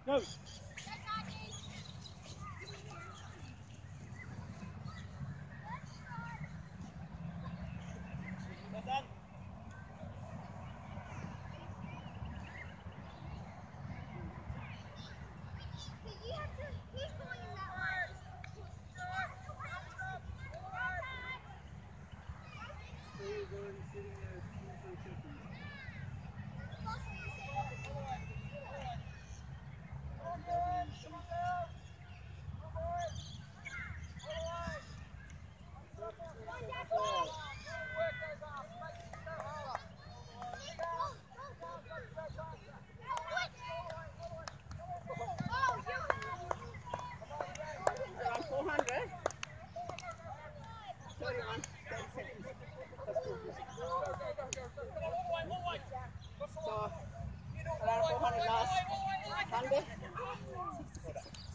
Go. Around 400. 31, 30 seconds. That's cool. So, around 400 last 100. 66.